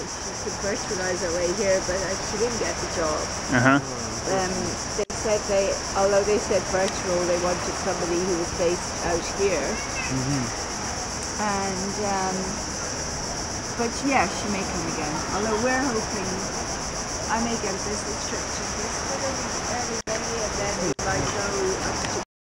she could virtualize her way here, but she didn't get the job. They said although they said virtual, they wanted somebody who was based out here. And but yeah, she may come again. Although we're hoping I may get a business trip to this.